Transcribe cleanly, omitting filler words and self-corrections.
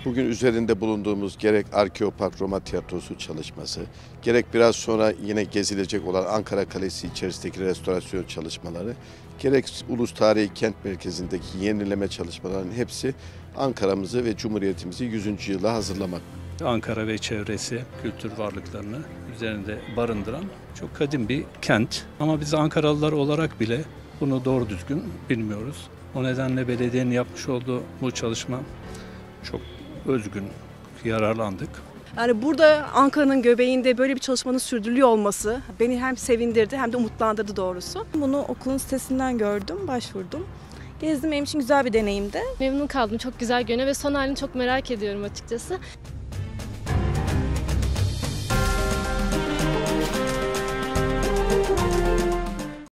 Bugün üzerinde bulunduğumuz gerek Arkeopark Roma Tiyatrosu çalışması, gerek biraz sonra yine gezilecek olan Ankara Kalesi içerisindeki restorasyon çalışmaları, gerek Ulus Tarihi Kent Merkezi'ndeki yenileme çalışmalarının hepsi Ankara'mızı ve Cumhuriyetimizi 100. yıla hazırlamak. Ankara ve çevresi kültür varlıklarını üzerinde barındıran çok kadim bir kent. Ama biz Ankaralılar olarak bile bunu doğru düzgün bilmiyoruz. O nedenle belediyenin yapmış olduğu bu çalışma çok özgün, yararlandık. Yani burada Ankara'nın göbeğinde böyle bir çalışmanın sürdürülüyor olması beni hem sevindirdi hem de umutlandırdı doğrusu. Bunu okulun sitesinden gördüm, başvurdum. Gezdim, benim için güzel bir deneyimdi. Memnun kaldım. Çok güzel görünüyor ve son halini çok merak ediyorum açıkçası.